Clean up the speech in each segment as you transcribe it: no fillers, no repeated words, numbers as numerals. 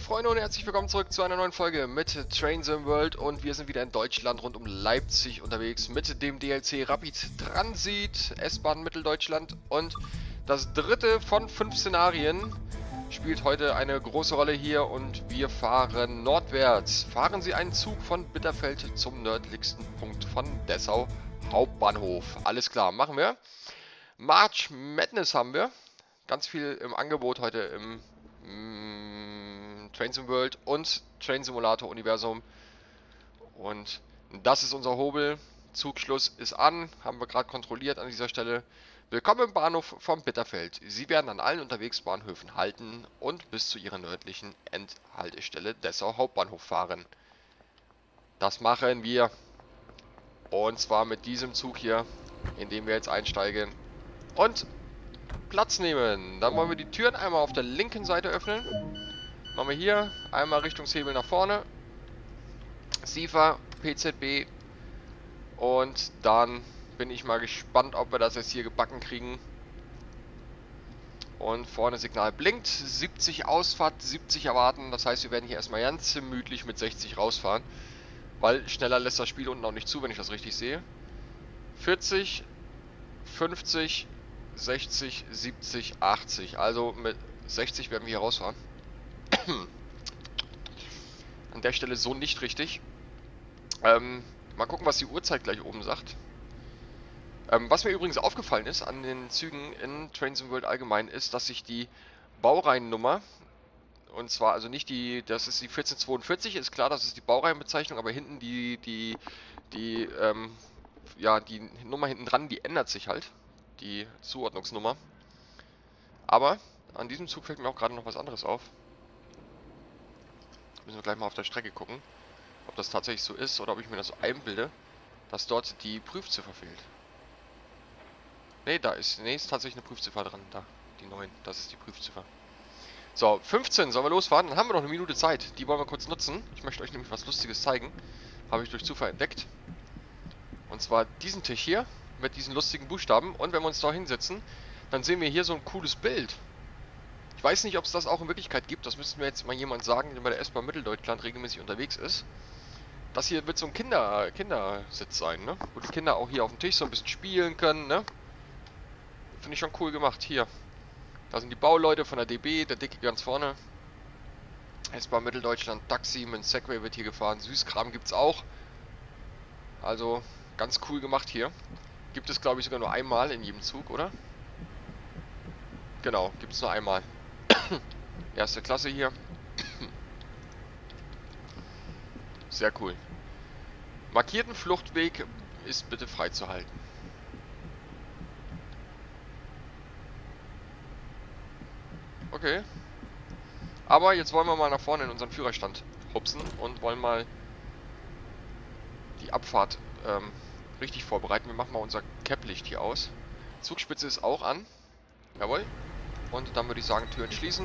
Freunde und herzlich willkommen zurück zu einer neuen Folge mit Train Sim World und wir sind wieder in Deutschland rund um Leipzig unterwegs mit dem DLC Rapid Transit, S-Bahn Mitteldeutschland und das dritte von 5 Szenarien spielt heute eine große Rolle hier und wir fahren nordwärts. Fahren Sie einen Zug von Bitterfeld zum nördlichsten Punkt von Dessau Hauptbahnhof. Alles klar, machen wir. March Madness haben wir. Ganz viel im Angebot heute im Train Sim World und Train Simulator Universum. Und das ist unser Hobel. Zugschluss ist an, haben wir gerade kontrolliert an dieser Stelle. Willkommen im Bahnhof von Bitterfeld. Sie werden an allen Unterwegsbahnhöfen halten und bis zu ihrer nördlichen Endhaltestelle Dessau Hauptbahnhof fahren. Das machen wir. Und zwar mit diesem Zug hier, in dem wir jetzt einsteigen und Platz nehmen. Dann wollen wir die Türen einmal auf der linken Seite öffnen. Machen wir hier einmal Richtungshebel nach vorne. SIFA, PZB. Und dann bin ich mal gespannt, ob wir das jetzt hier gebacken kriegen. Und vorne Signal blinkt. 70 Ausfahrt, 70 erwarten. Das heißt, wir werden hier erstmal ganz gemütlich mit 60 rausfahren. Weil schneller lässt das Spiel unten auch nicht zu, wenn ich das richtig sehe. 40, 50, 60, 70, 80. Also mit 60 werden wir hier rausfahren. An der Stelle so nicht richtig. Mal gucken, was die Uhrzeit gleich oben sagt. Was mir übrigens aufgefallen ist an den Zügen in Train Sim World allgemein, ist, dass sich die Baureihennummer, und zwar also nicht die, das ist die 1442, ist klar, das ist die Baureihenbezeichnung, aber hinten die Nummer hinten dran, die ändert sich halt, die Zuordnungsnummer. Aber an diesem Zug fällt mir auch gerade noch was anderes auf. Müssen wir gleich mal auf der Strecke gucken, ob das tatsächlich so ist oder ob ich mir das so einbilde, dass dort die Prüfziffer fehlt. Ne, ist tatsächlich eine Prüfziffer dran, da, die 9, das ist die Prüfziffer. So, 15 sollen wir losfahren, dann haben wir noch eine Minute Zeit, die wollen wir kurz nutzen. Ich möchte euch nämlich was Lustiges zeigen, habe ich durch Zufall entdeckt. Und zwar diesen Tisch hier, mit diesen lustigen Buchstaben, und wenn wir uns da hinsetzen, dann sehen wir hier so ein cooles Bild. Ich weiß nicht, ob es das auch in Wirklichkeit gibt, das müsste mir jetzt mal jemand sagen, der bei der S-Bahn Mitteldeutschland regelmäßig unterwegs ist. Das hier wird so ein Kindersitz sein, ne? Wo die Kinder auch hier auf dem Tisch so ein bisschen spielen können, ne? Finde ich schon cool gemacht. Hier. Da sind die Bauleute von der DB, der Dicke ganz vorne. S-Bahn Mitteldeutschland, Taxi mit Segway wird hier gefahren. Süßkram gibt's auch. Also, ganz cool gemacht hier. Gibt es, glaube ich, sogar nur einmal in jedem Zug, oder? Genau, gibt es nur einmal. Erste Klasse hier. Sehr cool. Markierten Fluchtweg ist bitte freizuhalten. Okay. Aber jetzt wollen wir mal nach vorne in unseren Führerstand hupsen und wollen mal die Abfahrt richtig vorbereiten. Wir machen mal unser Cap-Licht hier aus. Zugspitze ist auch an. Jawohl. Und dann würde ich sagen, Türen schließen.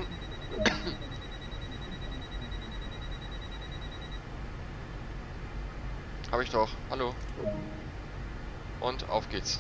Habe ich doch. Hallo. Und auf geht's.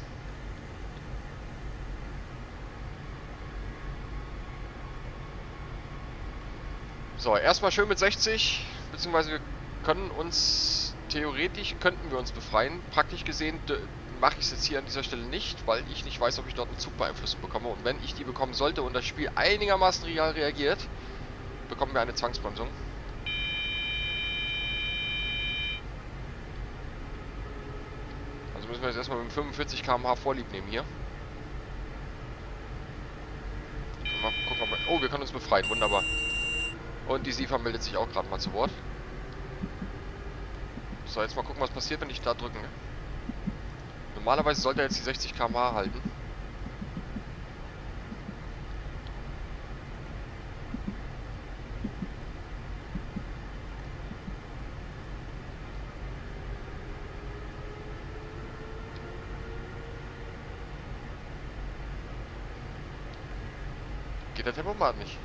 So, erstmal schön mit 60, beziehungsweise wir können uns, theoretisch könnten wir uns befreien. Praktisch gesehen mache ich es jetzt hier an dieser Stelle nicht, weil ich nicht weiß, ob ich dort eine Zugbeeinflussung bekomme. Und wenn ich die bekommen sollte und das Spiel einigermaßen real reagiert, bekommen wir eine Zwangsbremsung. Also müssen wir jetzt erstmal mit 45 km/h Vorlieb nehmen hier. Mal gucken, ob wir, oh, wir können uns befreien, wunderbar. Und die SIFA meldet sich auch gerade mal zu Wort. So, jetzt mal gucken, was passiert, wenn ich da drücke. Normalerweise sollte er jetzt die 60 km/h halten. Geht der Tempomat nicht?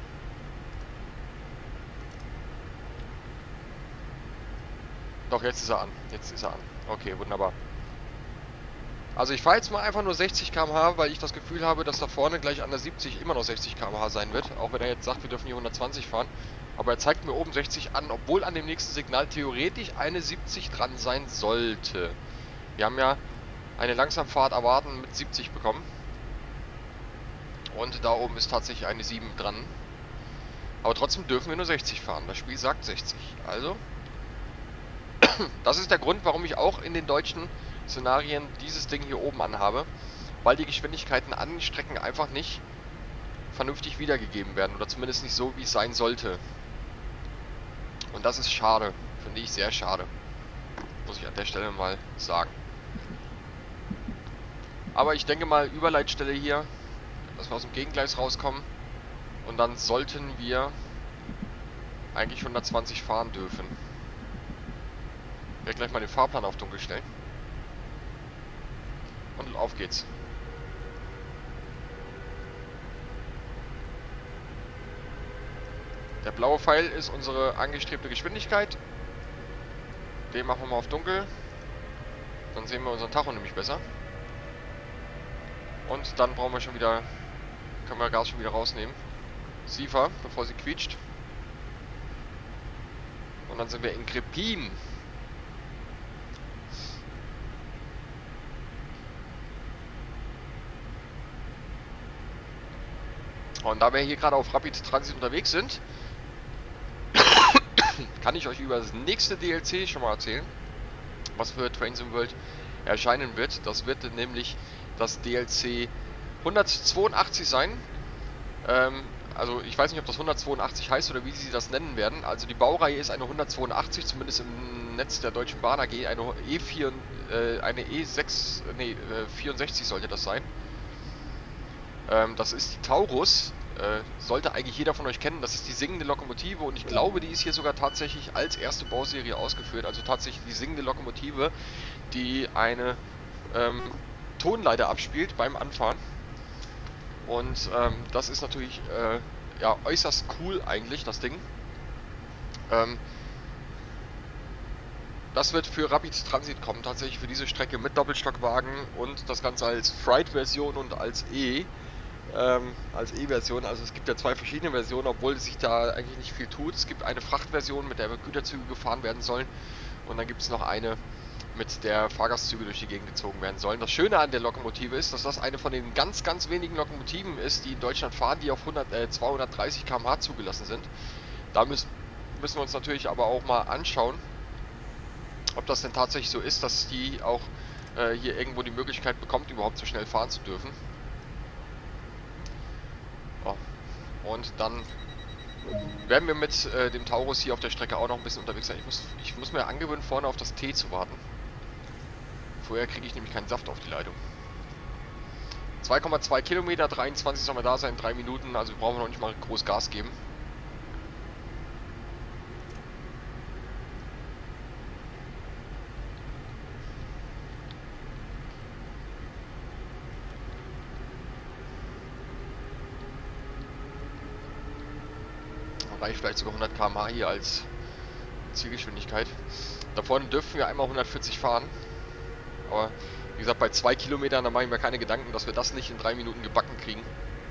Doch, jetzt ist er an. Jetzt ist er an. Okay, wunderbar. Also ich fahre jetzt mal einfach nur 60 km/h, weil ich das Gefühl habe, dass da vorne gleich an der 70 immer noch 60 km/h sein wird. Auch wenn er jetzt sagt, wir dürfen hier 120 fahren. Aber er zeigt mir oben 60 an, obwohl an dem nächsten Signal theoretisch eine 70 dran sein sollte. Wir haben ja eine Langsamfahrt erwarten mit 70 bekommen. Und da oben ist tatsächlich eine 7 dran. Aber trotzdem dürfen wir nur 60 fahren. Das Spiel sagt 60. Also, das ist der Grund, warum ich auch in den deutschen Szenarien dieses Ding hier oben anhabe. Weil die Geschwindigkeiten an Strecken einfach nicht vernünftig wiedergegeben werden. Oder zumindest nicht so, wie es sein sollte. Und das ist schade. Finde ich sehr schade. Muss ich an der Stelle mal sagen. Aber ich denke mal, Überleitstelle hier, dass wir aus dem Gegengleis rauskommen. Und dann sollten wir eigentlich 120 fahren dürfen. Ich werde gleich mal den Fahrplan auf dunkel stellen. Und auf geht's. Der blaue Pfeil ist unsere angestrebte Geschwindigkeit. Den machen wir mal auf dunkel. Dann sehen wir unseren Tacho nämlich besser. Und dann brauchen wir schon wieder, können wir Gas schon wieder rausnehmen. Siefer, bevor sie quietscht. Und dann sind wir in Krepin. Und da wir hier gerade auf Rapid Transit unterwegs sind, kann ich euch über das nächste DLC schon mal erzählen, was für Train Sim World erscheinen wird. Das wird nämlich das DLC 182 sein. Also ich weiß nicht, ob das 182 heißt oder wie sie das nennen werden. Also die Baureihe ist eine 182, zumindest im Netz der Deutschen Bahn AG. Eine E4, eine E6, nee, 64 sollte das sein. Das ist die Taurus. Sollte eigentlich jeder von euch kennen. Das ist die singende Lokomotive und ich glaube, die ist hier sogar tatsächlich als erste Bauserie ausgeführt. Also tatsächlich die singende Lokomotive, die eine Tonleiter abspielt beim Anfahren. Und das ist natürlich ja, äußerst cool eigentlich, das Ding. Das wird für Rapid Transit kommen, tatsächlich für diese Strecke mit Doppelstockwagen und das Ganze als Freight-Version und als E-Version. Also es gibt ja zwei verschiedene Versionen, obwohl sich da eigentlich nicht viel tut. Es gibt eine Frachtversion, mit der Güterzüge gefahren werden sollen. Und dann gibt es noch eine, mit der Fahrgastzüge durch die Gegend gezogen werden sollen. Das Schöne an der Lokomotive ist, dass das eine von den ganz, ganz wenigen Lokomotiven ist, die in Deutschland fahren, die auf 230 km/h zugelassen sind. Da müssen wir uns natürlich aber auch mal anschauen, ob das denn tatsächlich so ist, dass die auch hier irgendwo die Möglichkeit bekommt, überhaupt so schnell fahren zu dürfen. Oh. Und dann werden wir mit dem Taurus hier auf der Strecke auch noch ein bisschen unterwegs sein. Ich muss mir angewöhnen, vorne auf das T zu warten. Vorher kriege ich nämlich keinen Saft auf die Leitung. 2,2 Kilometer, 23 sollen wir da sein, 3 Minuten, also brauchen wir noch nicht mal groß Gas geben. Reicht vielleicht sogar 100 km/h hier als Zielgeschwindigkeit. Da vorne dürfen wir einmal 140 fahren. Aber wie gesagt, bei 2 Kilometern, da mache ich mir keine Gedanken, dass wir das nicht in 3 Minuten gebacken kriegen.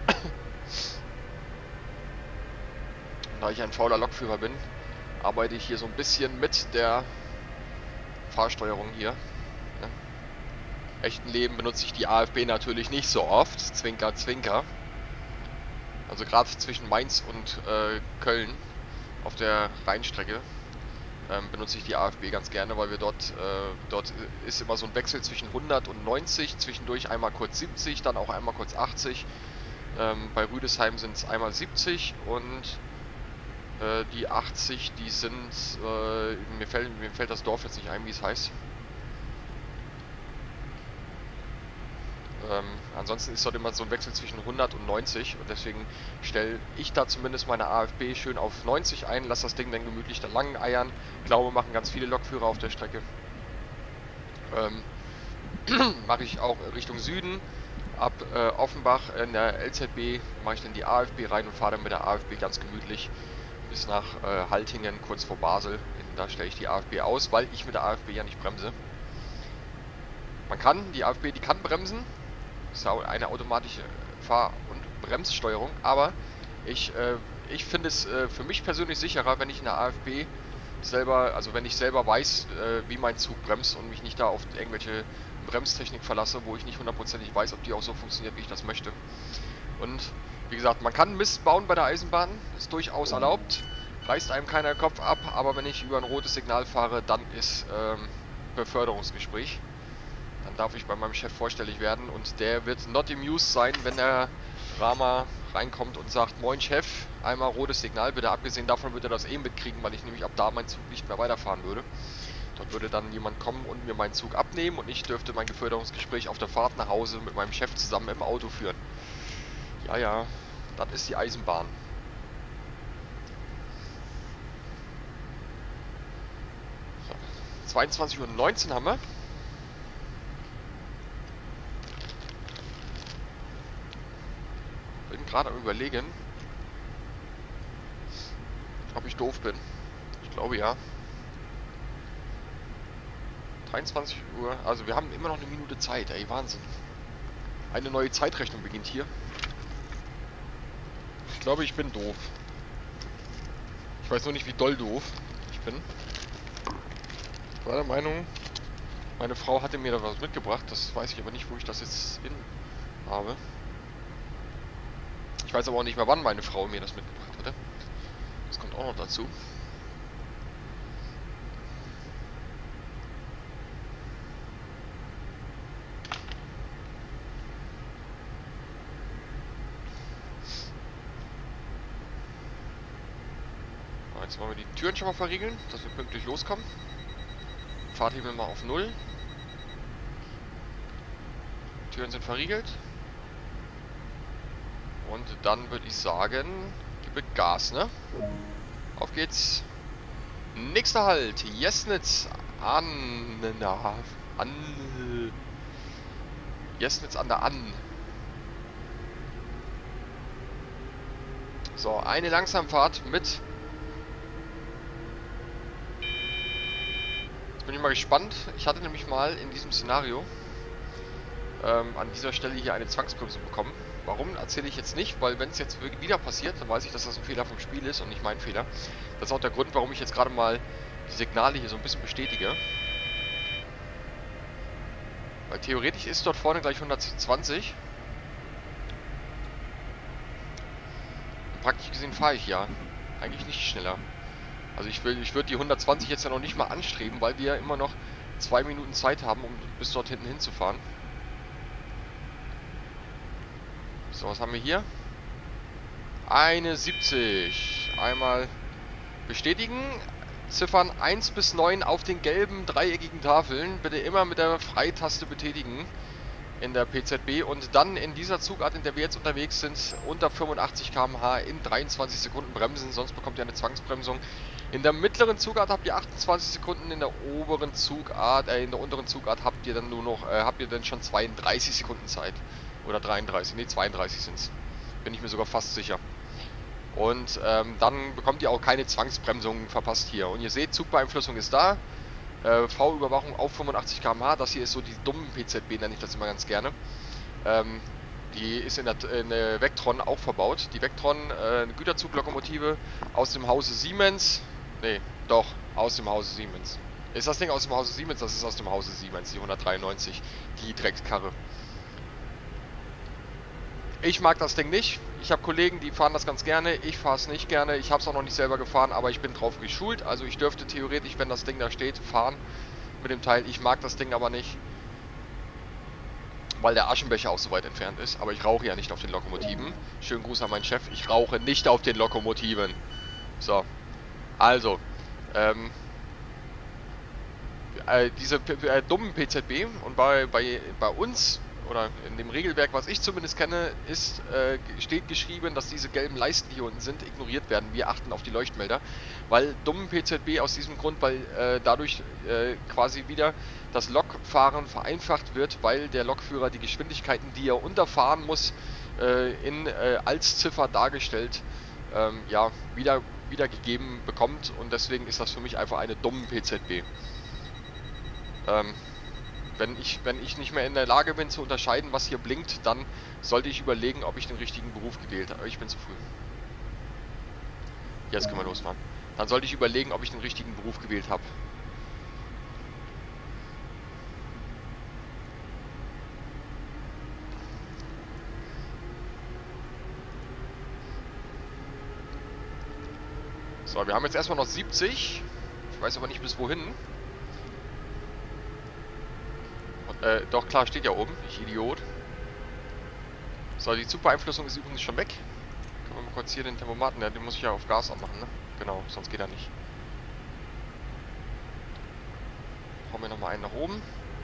Da ich ein fauler Lokführer bin, arbeite ich hier so ein bisschen mit der Fahrsteuerung hier. Ja. Im echten Leben benutze ich die AFB natürlich nicht so oft. Zwinker, zwinker. Also gerade zwischen Mainz und Köln auf der Rheinstrecke benutze ich die AFB ganz gerne, weil wir dort ist immer so ein Wechsel zwischen 100 und 90, zwischendurch einmal kurz 70, dann auch einmal kurz 80. Bei Rüdesheim sind es einmal 70 und die 80, die sind, mir fällt das Dorf jetzt nicht ein, wie es heißt. Ansonsten ist dort immer so ein Wechsel zwischen 100 und 90 und deswegen stelle ich da zumindest meine AFB schön auf 90 ein, lasse das Ding dann gemütlich da lang eiern. Glaube, machen ganz viele Lokführer auf der Strecke. Mache ich auch Richtung Süden. Ab Offenbach in der LZB mache ich dann die AFB rein und fahre dann mit der AFB ganz gemütlich bis nach Haltingen, kurz vor Basel. Da stelle ich die AFB aus, weil ich mit der AFB ja nicht bremse. Man kann, die AFB, die kann bremsen. Das ist eine automatische Fahr- und Bremssteuerung, aber ich ich finde es für mich persönlich sicherer, wenn ich in der AFB selber, also wenn ich selber weiß, wie mein Zug bremst und mich nicht da auf irgendwelche Bremstechnik verlasse, wo ich nicht hundertprozentig weiß, ob die auch so funktioniert, wie ich das möchte. Und wie gesagt, man kann Mist bauen bei der Eisenbahn, ist durchaus erlaubt, reißt einem keiner Kopf ab, aber wenn ich über ein rotes Signal fahre, dann ist Beförderungsgespräch. Dann darf ich bei meinem Chef vorstellig werden und der wird not amused sein, wenn der Rama reinkommt und sagt, moin Chef, einmal rotes Signal bitte. Abgesehen davon wird er das eh mitkriegen, weil ich nämlich ab da meinen Zug nicht mehr weiterfahren würde. Dort würde dann jemand kommen und mir meinen Zug abnehmen und ich dürfte mein Beförderungsgespräch auf der Fahrt nach Hause mit meinem Chef zusammen im Auto führen. Ja, ja, das ist die Eisenbahn. So, 22:19 Uhr haben wir. Bin gerade am Überlegen, ob ich doof bin. Ich glaube ja. 23 Uhr, also wir haben immer noch eine Minute Zeit, ey, Wahnsinn. Eine neue Zeitrechnung beginnt hier. Ich glaube, ich bin doof. Ich weiß nur nicht, wie doll doof ich bin. Ich war der Meinung, meine Frau hatte mir da was mitgebracht, das weiß ich aber nicht, wo ich das jetzt hin habe. Ich weiß aber auch nicht mehr, wann meine Frau mir das mitgebracht hatte. Das kommt auch noch dazu. Jetzt wollen wir die Türen schon mal verriegeln, dass wir pünktlich loskommen. Fahrthebel mal auf 0. Türen sind verriegelt. Und dann würde ich sagen, gib Gas, ne? Auf geht's. Nächster Halt, Jesnitz an Jesnitz an der Ann. So, eine Langsamfahrt mit. Jetzt bin ich mal gespannt. Ich hatte nämlich mal in diesem Szenario an dieser Stelle hier eine Zwangsbremsung bekommen. Warum, erzähle ich jetzt nicht, weil wenn es jetzt wieder passiert, dann weiß ich, dass das ein Fehler vom Spiel ist und nicht mein Fehler. Das ist auch der Grund, warum ich jetzt gerade mal die Signale hier so ein bisschen bestätige. Weil theoretisch ist dort vorne gleich 120. Und praktisch gesehen fahre ich ja eigentlich nicht schneller. Also ich würde die 120 jetzt ja noch nicht mal anstreben, weil wir immer noch 2 Minuten Zeit haben, um bis dort hinten hinzufahren. So, was haben wir hier? Eine 70. Einmal bestätigen. Ziffern 1 bis 9 auf den gelben dreieckigen Tafeln. Bitte immer mit der Freitaste betätigen in der PZB. Und dann in dieser Zugart, in der wir jetzt unterwegs sind, unter 85 km/h in 23 Sekunden bremsen. Sonst bekommt ihr eine Zwangsbremsung. In der mittleren Zugart habt ihr 28 Sekunden. In der oberen Zugart, in der unteren Zugart habt ihr dann nur noch, habt ihr dann schon 32 Sekunden Zeit. Oder 33, ne 32 sind es. Bin ich mir sogar fast sicher. Und dann bekommt ihr auch keine Zwangsbremsung verpasst hier. Und ihr seht, Zugbeeinflussung ist da. V-Überwachung auf 85 km/h. Das hier ist so die dummen PZB, nenne ich das immer ganz gerne. Die ist in der Vectron auch verbaut. Die Vectron, eine Güterzuglokomotive aus dem Hause Siemens. Ne, doch, aus dem Hause Siemens. Ist das Ding aus dem Hause Siemens? Das ist aus dem Hause Siemens, die 193. Die Dreckskarre. Ich mag das Ding nicht. Ich habe Kollegen, die fahren das ganz gerne. Ich fahre es nicht gerne. Ich habe es auch noch nicht selber gefahren, aber ich bin drauf geschult. Also ich dürfte theoretisch, wenn das Ding da steht, fahren mit dem Teil. Ich mag das Ding aber nicht, weil der Aschenbecher auch so weit entfernt ist. Aber ich rauche ja nicht auf den Lokomotiven. Schönen Gruß an meinen Chef. Ich rauche nicht auf den Lokomotiven. So, also, diese dummen PZB und bei uns oder in dem Regelwerk, was ich zumindest kenne, steht geschrieben, dass diese gelben Leisten, die hier unten sind, ignoriert werden. Wir achten auf die Leuchtmelder, weil dummen PZB aus diesem Grund, weil dadurch quasi wieder das Lokfahren vereinfacht wird, weil der Lokführer die Geschwindigkeiten, die er unterfahren muss, als Ziffer dargestellt, ja, wiedergegeben bekommt, und deswegen ist das für mich einfach eine dumme PZB. Wenn ich nicht mehr in der Lage bin zu unterscheiden, was hier blinkt, dann sollte ich überlegen, ob ich den richtigen Beruf gewählt habe. Ich bin zu früh. Jetzt können wir losfahren. Dann sollte ich überlegen, ob ich den richtigen Beruf gewählt habe. So, wir haben jetzt erstmal noch 70. Ich weiß aber nicht bis wohin. Und, doch klar, steht ja oben. Ich Idiot. So, die Zugbeeinflussung ist übrigens schon weg. Können wir mal kurz hier den Tempomaten, den muss ich ja auf Gas anmachen, ne? Genau, sonst geht er nicht. Hauen wir nochmal einen nach oben.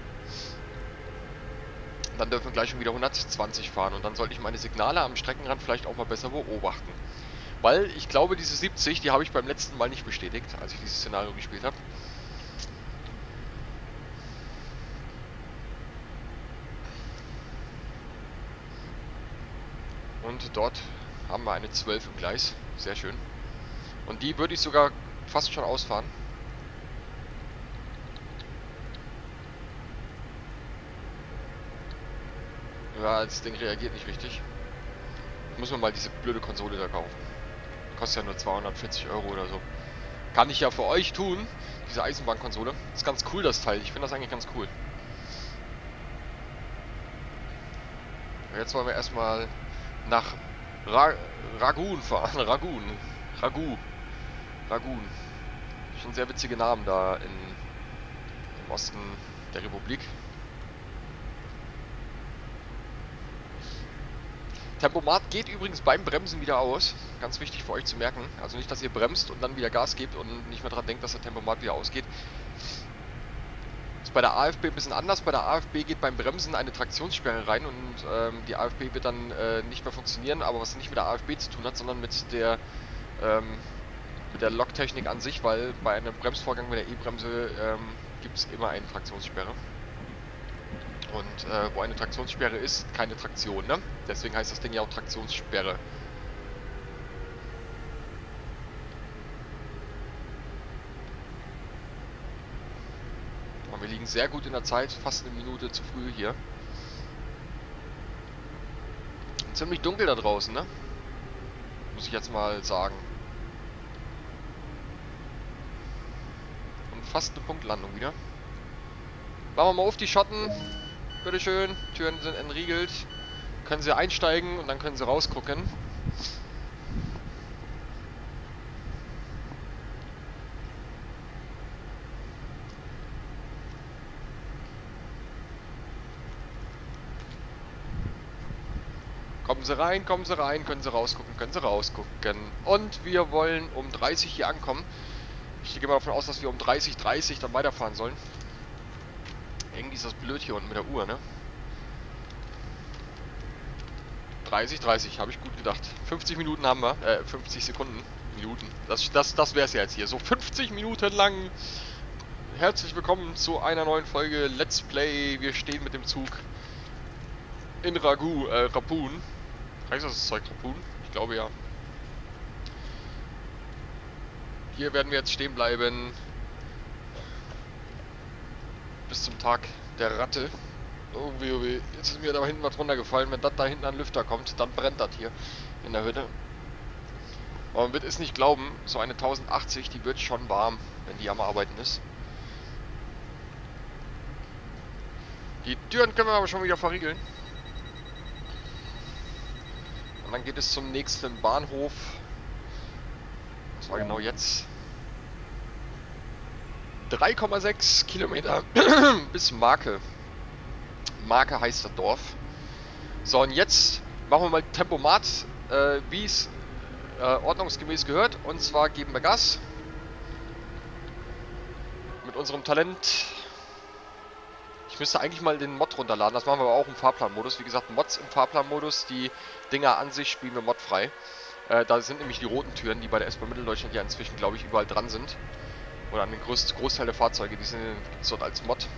Dann dürfen wir gleich schon wieder 120 fahren. Und dann sollte ich meine Signale am Streckenrand vielleicht auch mal besser beobachten. Weil ich glaube, diese 70, die habe ich beim letzten Mal nicht bestätigt, als ich dieses Szenario gespielt habe. Und dort haben wir eine 12 im Gleis. Sehr schön. Und die würde ich sogar fast schon ausfahren. Ja, das Ding reagiert nicht richtig. Muss man mal diese blöde Konsole da kaufen. Kostet ja nur 240 € oder so. Kann ich ja für euch tun, diese Eisenbahnkonsole. Ist ganz cool, das Teil. Ich finde das eigentlich ganz cool. Jetzt wollen wir erstmal nach Ragun fahren. Ragu. Schon sehr witzige Namen da im Osten der Republik. Tempomat geht übrigens beim Bremsen wieder aus. Ganz wichtig für euch zu merken. Also nicht, dass ihr bremst und dann wieder Gas gebt und nicht mehr daran denkt, dass der Tempomat wieder ausgeht. Ist bei der AFB ein bisschen anders. Bei der AFB geht beim Bremsen eine Traktionssperre rein und die AFB wird dann nicht mehr funktionieren, aber was nicht mit der AFB zu tun hat, sondern mit der Loktechnik an sich, weil bei einem Bremsvorgang mit der E-Bremse gibt es immer eine Traktionssperre. Und wo eine Traktionssperre ist, keine Traktion, ne? Deswegen heißt das Ding ja auch Traktionssperre. Und wir liegen sehr gut in der Zeit, fast eine Minute zu früh hier. Ziemlich dunkel da draußen, ne? Muss ich jetzt mal sagen. Und fast eine Punktlandung wieder. Machen wir mal auf die Schotten. Bitteschön, Türen sind entriegelt. Können Sie einsteigen und dann können Sie rausgucken. Kommen Sie rein, können Sie rausgucken. Und wir wollen um 30 hier ankommen. Ich gehe mal davon aus, dass wir um 30:30 dann weiterfahren sollen. Irgendwie ist das blöd hier unten mit der Uhr, ne? 30:30, habe ich gut gedacht. 50 Minuten haben wir, 50 Sekunden, Minuten. Das wäre es ja jetzt hier. So 50 Minuten lang. Herzlich willkommen zu einer neuen Folge Let's Play. Wir stehen mit dem Zug in Rapun. Heißt das Zeug Rapun? Ich glaube ja. Hier werden wir jetzt stehen bleiben. Bis zum Tag der Ratte. Oh weh. Jetzt ist mir da hinten was runtergefallen. Wenn das da hinten an Lüfter kommt, dann brennt das hier in der Hütte. Aber man wird es nicht glauben, so eine 1080, die wird schon warm, wenn die am Arbeiten ist. Die Türen können wir aber schon wieder verriegeln. Und dann geht es zum nächsten Bahnhof. Das war genau jetzt. 3,6 Kilometer bis Marke. Marke heißt das Dorf. So, und jetzt machen wir mal Tempomat, wie es ordnungsgemäß gehört. Und zwar geben wir Gas. Mit unserem Talent. Ich müsste eigentlich mal den Mod runterladen. Das machen wir aber auch im Fahrplanmodus. Wie gesagt, Mods im Fahrplanmodus. Die Dinger an sich spielen wir modfrei. Da sind nämlich die roten Türen, die bei der S-Bahn Mitteldeutschland ja inzwischen, glaube ich, überall dran sind. Oder an den Großteil der Fahrzeuge, die gibt es dort als Mod.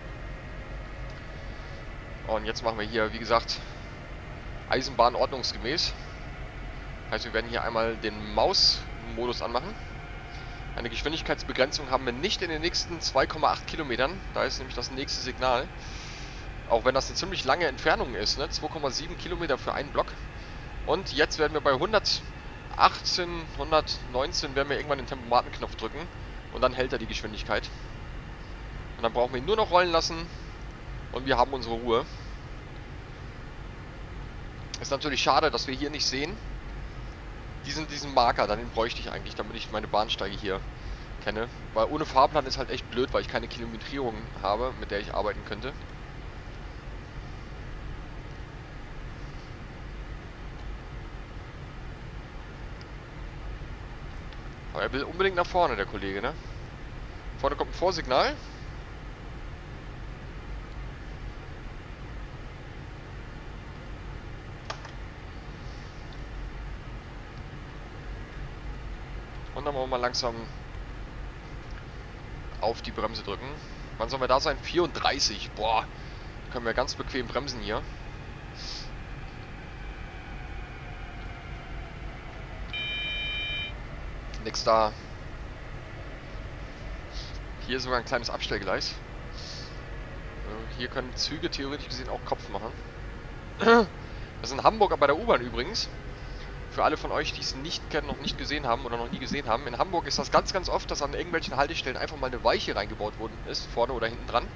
Und jetzt machen wir hier, wie gesagt, Eisenbahn ordnungsgemäß. Heißt, wir werden hier einmal den Maus-Modus anmachen. Eine Geschwindigkeitsbegrenzung haben wir nicht in den nächsten 2,8 Kilometern. Da ist nämlich das nächste Signal. Auch wenn das eine ziemlich lange Entfernung ist, ne? 2,7 Kilometer für einen Block. Und jetzt werden wir bei 100 118, 119 werden wir irgendwann den Tempomatenknopf drücken und dann hält er die Geschwindigkeit. Und dann brauchen wir ihn nur noch rollen lassen und wir haben unsere Ruhe. Ist natürlich schade, dass wir hier nicht sehen. Diesen Marker, den bräuchte ich eigentlich, damit ich meine Bahnsteige hier kenne. Weil ohne Fahrplan ist halt echt blöd, weil ich keine Kilometrierung habe, mit der ich arbeiten könnte. Aber er will unbedingt nach vorne, der Kollege, ne? Vorne kommt ein Vorsignal. Und dann wollen wir mal langsam auf die Bremse drücken. Wann sollen wir da sein? 34. Boah, können wir ganz bequem bremsen hier. Nix da. Hier ist sogar ein kleines Abstellgleis. Hier können Züge theoretisch gesehen auch Kopf machen. Das ist in Hamburg bei der U-Bahn übrigens. Für alle von euch, die es nicht kennen, noch nicht gesehen haben oder noch nie gesehen haben. In Hamburg ist das ganz, ganz oft, dass an irgendwelchen Haltestellen einfach mal eine Weiche reingebaut worden ist, vorne oder hinten dran.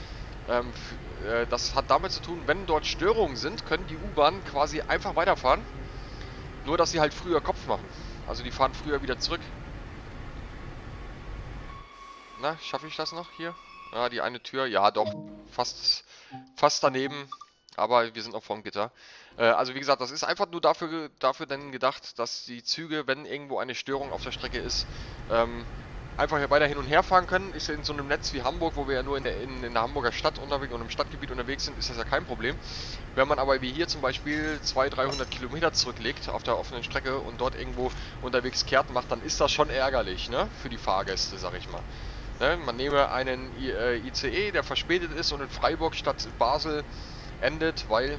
Das hat damit zu tun, wenn dort Störungen sind, können die U-Bahnen quasi einfach weiterfahren. Nur, dass sie halt früher Kopf machen. Also die fahren früher wieder zurück. Na, schaffe ich das noch hier? Ah, die eine Tür. Ja, doch. Fast daneben. Aber wir sind noch vorm Gitter. Also wie gesagt, das ist einfach nur dafür dann gedacht, dass die Züge, wenn irgendwo eine Störung auf der Strecke ist, einfach hier weiter hin und her fahren können. Ist ja in so einem Netz wie Hamburg, wo wir ja nur in der Hamburger Stadt unterwegs und im Stadtgebiet unterwegs sind, ist das ja kein Problem. Wenn man aber wie hier zum Beispiel 200-300 Kilometer zurücklegt auf der offenen Strecke und dort irgendwo unterwegs kehrt macht, dann ist das schon ärgerlich, ne? Für die Fahrgäste, sag ich mal. Ne? Man nehme einen ICE, der verspätet ist und in Freiburg statt Basel endet, weil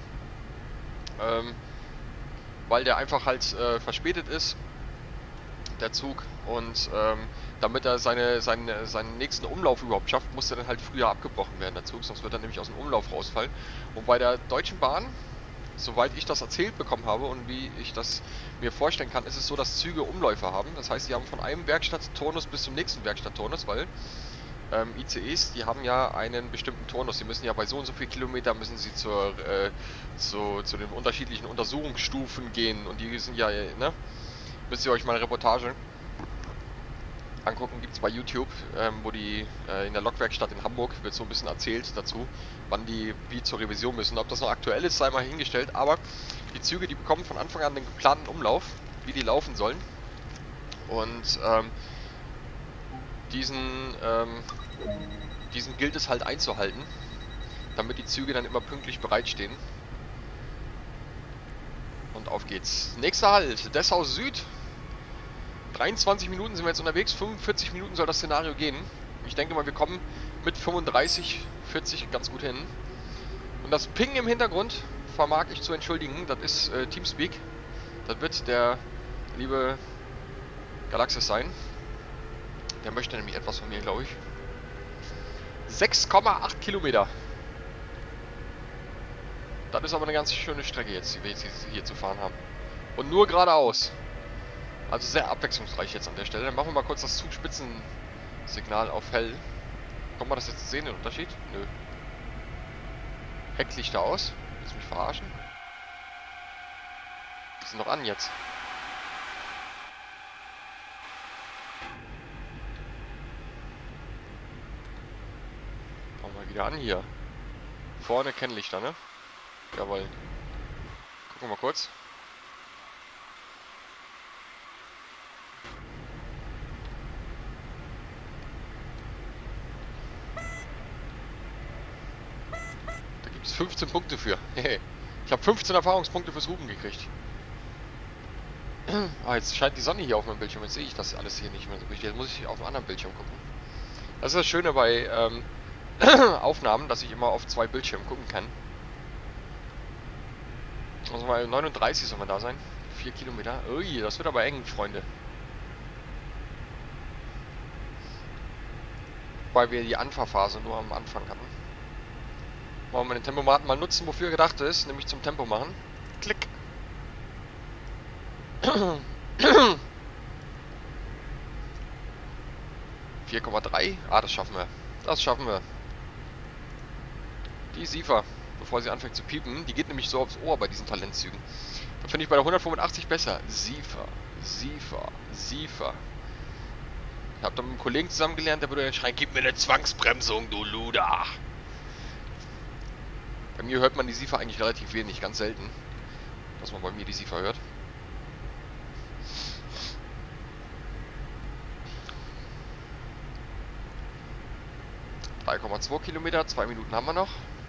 der einfach halt verspätet ist, der Zug, und damit er seinen nächsten Umlauf überhaupt schafft, muss er dann halt früher abgebrochen werden, der Zug, sonst wird er nämlich aus dem Umlauf rausfallen. Und bei der Deutschen Bahn, soweit ich das erzählt bekommen habe und wie ich das mir vorstellen kann, ist es so, dass Züge Umläufe haben. Das heißt, sie haben von einem Werkstattturnus bis zum nächsten Werkstattturnus, weil ICEs, die haben ja einen bestimmten Turnus. Sie müssen ja bei so und so viel Kilometer müssen sie zu den unterschiedlichen Untersuchungsstufen gehen. Und die sind ja, ne? Müsst ihr euch mal eine Reportage angucken, gibt es bei YouTube, wo die in der Lokwerkstatt in Hamburg wird so ein bisschen erzählt dazu, wann die wie zur Revision müssen. Ob das noch aktuell ist, sei mal hingestellt. Aber die Züge, die bekommen von Anfang an den geplanten Umlauf, wie die laufen sollen. Und diesen gilt es halt einzuhalten, damit die Züge dann immer pünktlich bereitstehen. Und auf geht's. Nächster Halt, Dessau Süd. 23 Minuten sind wir jetzt unterwegs, 45 Minuten soll das Szenario gehen. Ich denke mal, wir kommen mit 35, 40 ganz gut hin. Und das Ping im Hintergrund vermag ich zu entschuldigen, das ist Teamspeak. Das wird der liebe Galaxis sein. Der möchte nämlich etwas von mir, glaube ich. 6,8 Kilometer. Das ist aber eine ganz schöne Strecke jetzt, die wir jetzt hier zu fahren haben. Und nur geradeaus. Also sehr abwechslungsreich jetzt an der Stelle. Dann machen wir mal kurz das Zugspitzensignal auf hell. Kann man das jetzt sehen, den Unterschied? Nö. Hecklichter aus. Willst du mich verarschen? Die sind noch an jetzt. Machen wir wieder an hier. Vorne Kennlichter, ne? Jawohl. Gucken wir mal kurz. Da gibt es 15 Punkte für. Ich habe 15 Erfahrungspunkte fürs Hupen gekriegt. Ah, jetzt scheint die Sonne hier auf meinem Bildschirm. Jetzt sehe ich das alles hier nicht mehr so richtig. Jetzt muss ich auf einem anderen Bildschirm gucken. Das ist das Schöne bei Aufnahmen, dass ich immer auf 2 Bildschirmen gucken kann. Also mal 39 soll man da sein. 4 Kilometer. Ui, das wird aber eng, Freunde. Weil wir die Anfahrphase nur am Anfang hatten. Wollen wir den Tempomaten mal nutzen, wofür er gedacht ist, nämlich zum Tempo machen. Klick. 4,3. Ah, das schaffen wir. Das schaffen wir. Die SIFA, bevor sie anfängt zu piepen, die geht nämlich so aufs Ohr bei diesen Talentzügen. Da finde ich bei der 185 besser. SIFA, SIFA, SIFA. Ich habe da mit einem Kollegen zusammen gelernt, der würde dann schreien, gib mir eine Zwangsbremsung, du Luder. Bei mir hört man die SIFA eigentlich relativ wenig, ganz selten, dass man bei mir die SIFA hört. ,2 Kilometer, 2 Minuten haben wir noch.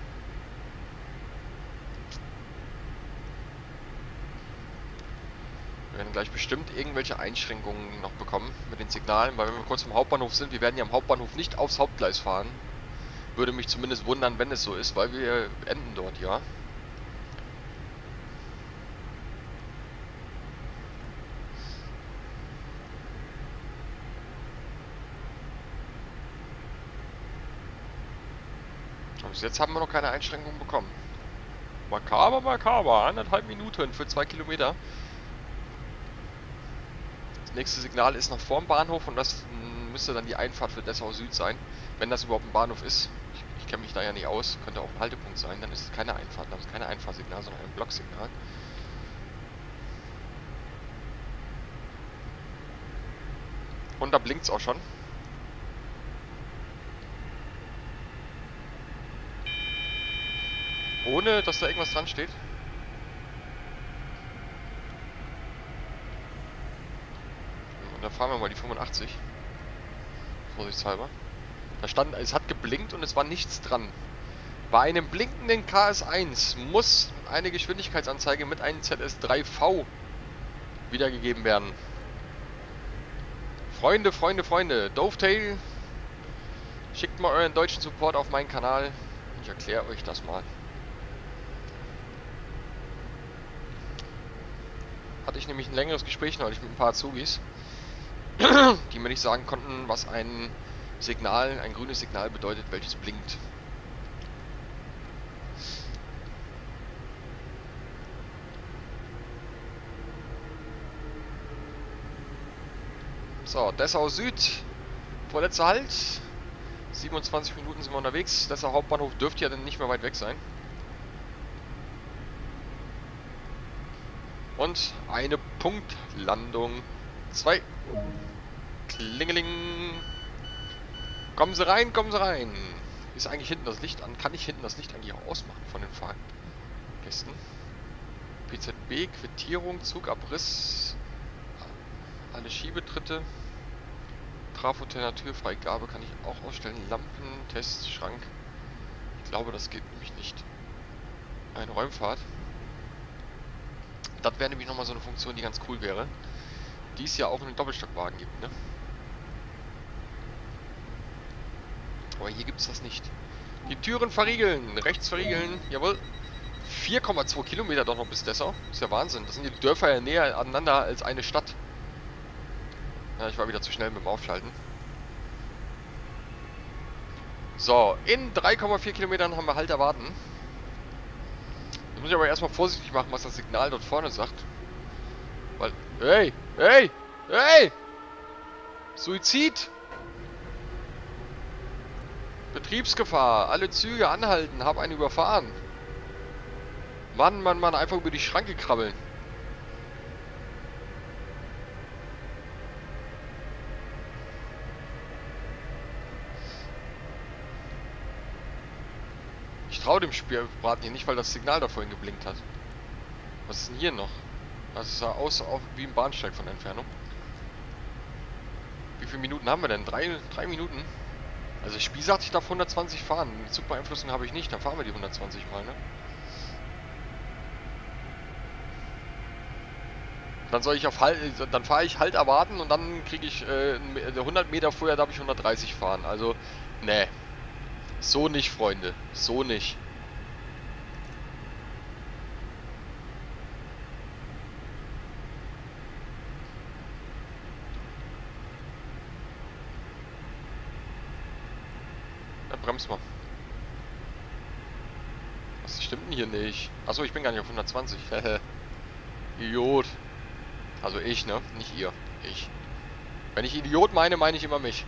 Wir werden gleich bestimmt irgendwelche Einschränkungen noch bekommen mit den Signalen, weil wenn wir kurz vom Hauptbahnhof sind, wir werden ja am Hauptbahnhof nicht aufs Hauptgleis fahren. Würde mich zumindest wundern, wenn es so ist, weil wir enden dort, ja. Aber bis jetzt haben wir noch keine Einschränkungen bekommen. Makaber, makaber, 1,5 Minuten für 2 Kilometer. Das nächste Signal ist noch vorm Bahnhof und das müsste dann die Einfahrt für Dessau Süd sein, wenn das überhaupt ein Bahnhof ist. Ich kenne mich da ja nicht aus, könnte auch ein Haltepunkt sein, dann ist es keine Einfahrt, dann ist es kein Einfahrsignal, sondern ein Blocksignal. Und da blinkt es auch schon. Ohne, dass da irgendwas dran steht. Und dann fahren wir mal die 85. Vorsichtshalber. Da stand, es hat geblinkt und es war nichts dran. Bei einem blinkenden KS1 muss eine Geschwindigkeitsanzeige mit einem ZS3V wiedergegeben werden. Freunde, Freunde, Freunde, Dovetail, schickt mal euren deutschen Support auf meinen Kanal. Ich erkläre euch das mal. Hatte ich nämlich ein längeres Gespräch neulich mit ein paar Azubis, die mir nicht sagen konnten, was ein Signal, ein grünes Signal bedeutet, welches blinkt. So, Dessau Süd, vorletzter Halt. 27 Minuten sind wir unterwegs. Dessau Hauptbahnhof dürfte ja dann nicht mehr weit weg sein. Und eine Punktlandung. 2. Klingeling. Kommen Sie rein, kommen Sie rein. Ist eigentlich hinten das Licht an? Kann ich hinten das Licht eigentlich auch ausmachen von den Fahrgästen? PZB, Quittierung, Zugabriss, alle Schiebetritte, Trafotenner Türfreigabe kann ich auch ausstellen. Lampen, Test, Schrank. Ich glaube, das geht nämlich nicht. Eine Räumfahrt. Das wäre nämlich nochmal so eine Funktion, die ganz cool wäre. Die es ja auch in den Doppelstockwagen gibt, ne? Aber hier gibt es das nicht. Die Türen verriegeln, rechts verriegeln, jawohl. 4,2 Kilometer doch noch bis Dessau. Ist ja Wahnsinn. Das sind die Dörfer ja näher aneinander als eine Stadt. Ja, ich war wieder zu schnell mit dem Aufschalten. So, in 3,4 Kilometern haben wir Halt erwarten. Jetzt muss ich aber erstmal vorsichtig machen, was das Signal dort vorne sagt. Weil, hey, hey, hey! Suizid! Betriebsgefahr, alle Züge anhalten, hab einen überfahren. Mann, Mann, Mann, einfach über die Schranke krabbeln. Ich traue dem Spielbraten hier nicht, weil das Signal da vorhin geblinkt hat. Was ist denn hier noch? Das sah aus wie ein Bahnsteig von der Entfernung. Wie viele Minuten haben wir denn? 3 Minuten? Also das Spiel sagt, ich darf 120 fahren. Die Zugbeeinflussung habe ich nicht, dann fahren wir die 120 mal, ne? Dann soll ich auf Halt, dann fahre ich Halt erwarten und dann kriege ich 100 Meter vorher darf ich 130 fahren. Also, ne. So nicht, Freunde. So nicht. Dann bremst mal. Was stimmt denn hier nicht? Achso, ich bin gar nicht auf 120. Idiot. Also ich, ne? Nicht ihr. Ich. Wenn ich Idiot meine, meine ich immer mich.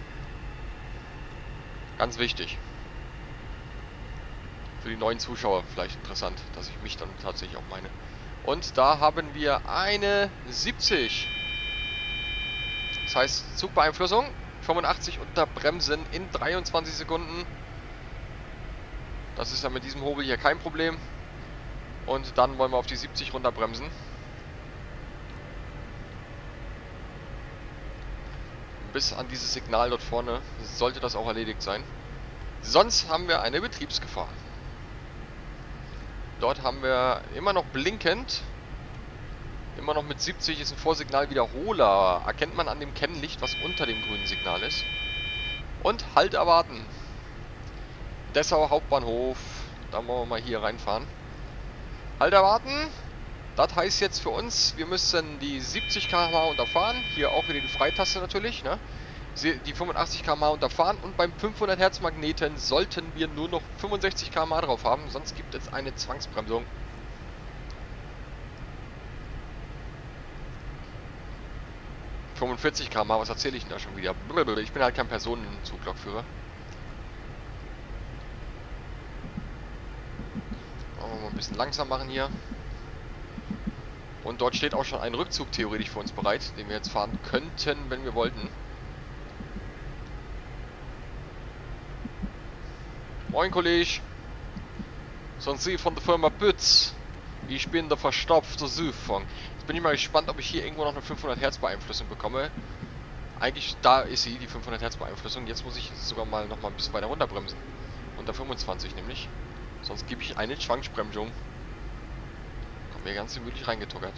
Ganz wichtig. Für die neuen Zuschauer vielleicht interessant, dass ich mich dann tatsächlich auch meine. Und da haben wir eine 70. Das heißt, Zugbeeinflussung 85 unter Bremsen in 23 Sekunden. Das ist ja mit diesem Hobel hier kein Problem. Und dann wollen wir auf die 70 runterbremsen. Bis an dieses Signal dort vorne sollte das auch erledigt sein. Sonst haben wir eine Betriebsgefahr. Dort haben wir immer noch blinkend. Immer noch mit 70 ist ein Vorsignal Wiederholer. Erkennt man an dem Kennlicht, was unter dem grünen Signal ist. Und Halt erwarten. Dessau Hauptbahnhof. Da wollen wir mal hier reinfahren. Halt erwarten. Das heißt jetzt für uns, wir müssen die 70 km/h unterfahren. Hier auch wieder die Freitaste natürlich, ne? Die 85 km/h unterfahren. Und beim 500 Hertz Magneten sollten wir nur noch 65 km/h drauf haben. Sonst gibt es eine Zwangsbremsung. – 45 km/h, was erzähle ich denn da schon wieder? Ich bin halt kein Personenzuglokführer. Wollen wir mal ein bisschen langsam machen hier. Und dort steht auch schon ein Rückzug theoretisch für uns bereit, den wir jetzt fahren könnten, wenn wir wollten. Moin Kollege. Sind Sie von der Firma Bütz? Ich bin der verstopfte Süffang. Jetzt bin ich mal gespannt, ob ich hier irgendwo noch eine 500 Hertz Beeinflussung bekomme. Eigentlich, da ist sie, die 500 Hertz Beeinflussung. Jetzt muss ich sogar mal noch mal ein bisschen weiter runterbremsen. Unter 25 nämlich. Sonst gebe ich eine Zwangsbremsung. Kommt mir ganz gemütlich reingetuckert.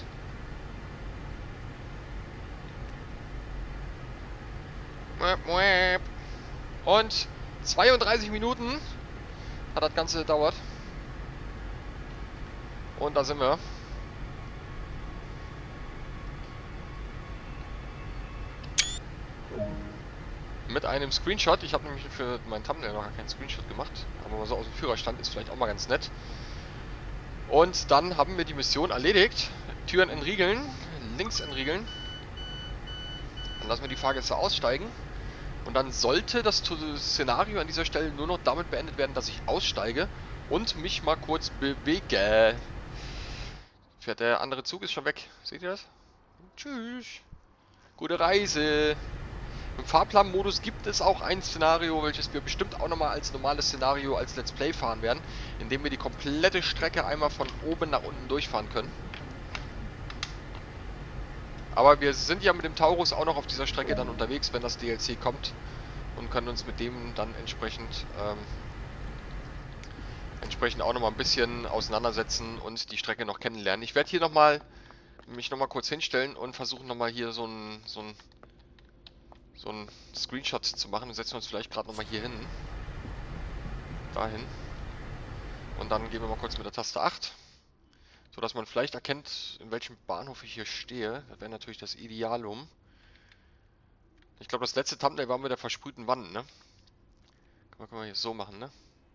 Und 32 Minuten hat das Ganze gedauert. Und da sind wir. Mit einem Screenshot. Ich habe nämlich für meinen Thumbnail noch keinen Screenshot gemacht. Aber mal so aus dem Führerstand ist vielleicht auch mal ganz nett. Und dann haben wir die Mission erledigt. Türen entriegeln, links entriegeln. Dann lassen wir die Fahrgäste aussteigen. Und dann sollte das Szenario an dieser Stelle nur noch damit beendet werden, dass ich aussteige und mich mal kurz bewege. Fährt der andere Zug, ist schon weg. Seht ihr das? Tschüss. Gute Reise. Im Fahrplanmodus gibt es auch ein Szenario, welches wir bestimmt auch nochmal als normales Szenario als Let's Play fahren werden, indem wir die komplette Strecke einmal von oben nach unten durchfahren können. Aber wir sind ja mit dem Taurus auch noch auf dieser Strecke dann unterwegs, wenn das DLC kommt, und können uns mit dem dann entsprechend auch nochmal ein bisschen auseinandersetzen und die Strecke noch kennenlernen. Ich werde hier mich nochmal kurz hinstellen und versuchen nochmal hier so ein Screenshot zu machen. Wir setzen uns vielleicht gerade nochmal hier hin. Dahin. Und dann gehen wir mal kurz mit der Taste 8. Sodass man vielleicht erkennt, in welchem Bahnhof ich hier stehe. Das wäre natürlich das Idealum. Ich glaube, das letzte Thumbnail war mit der versprühten Wand, ne? Können wir hier so machen, ne?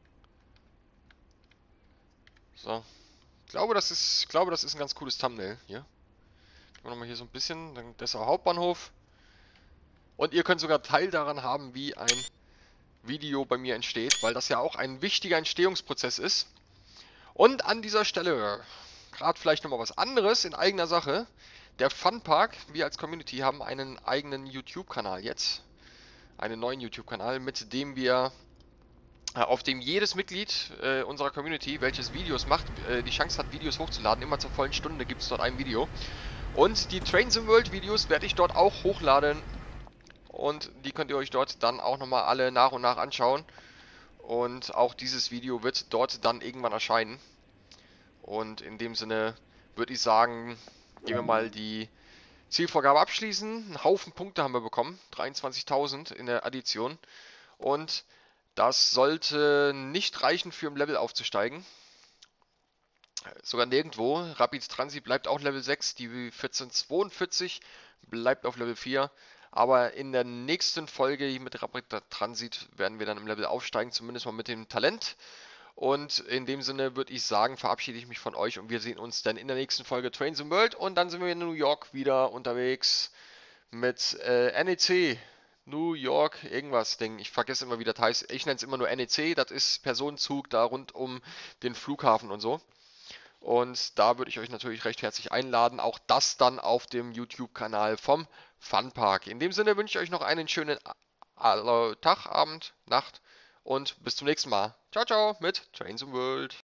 So. Ich glaube, das ist ein ganz cooles Thumbnail hier. Gehen wir nochmal hier so ein bisschen. Dann Dessau Hauptbahnhof. Und ihr könnt sogar Teil daran haben, wie ein Video bei mir entsteht, weil das ja auch ein wichtiger Entstehungsprozess ist. Und an dieser Stelle, gerade vielleicht nochmal was anderes in eigener Sache. Der Funpark, wir als Community haben einen eigenen YouTube-Kanal jetzt. Einen neuen YouTube-Kanal, mit dem wir, auf dem jedes Mitglied unserer Community, welches Videos macht, die Chance hat, Videos hochzuladen. Immer zur vollen Stunde gibt es dort ein Video. Und die Trains in World Videos werde ich dort auch hochladen. Und die könnt ihr euch dort dann auch nochmal alle nach und nach anschauen. Und auch dieses Video wird dort dann irgendwann erscheinen. Und in dem Sinne würde ich sagen, gehen wir mal die Zielvorgabe abschließen. Einen Haufen Punkte haben wir bekommen. 23.000 in der Addition. Und das sollte nicht reichen, für im Level aufzusteigen. Sogar nirgendwo. Rapid Transit bleibt auch Level 6. Die 1442 bleibt auf Level 4. Aber in der nächsten Folge mit Rapid Transit werden wir dann im Level aufsteigen. Zumindest mal mit dem Talent. Und in dem Sinne würde ich sagen, verabschiede ich mich von euch und wir sehen uns dann in der nächsten Folge Trains in World und dann sind wir in New York wieder unterwegs mit NEC. New York, irgendwas Ding. Ich vergesse immer, wie das heißt. Ich nenne es immer nur NEC. Das ist Personenzug da rund um den Flughafen und so. Und da würde ich euch natürlich recht herzlich einladen. Auch das dann auf dem YouTube-Kanal vom Funpark. In dem Sinne wünsche ich euch noch einen schönen Tag, Abend, Nacht und bis zum nächsten Mal. Ciao, ciao mit Trains in World.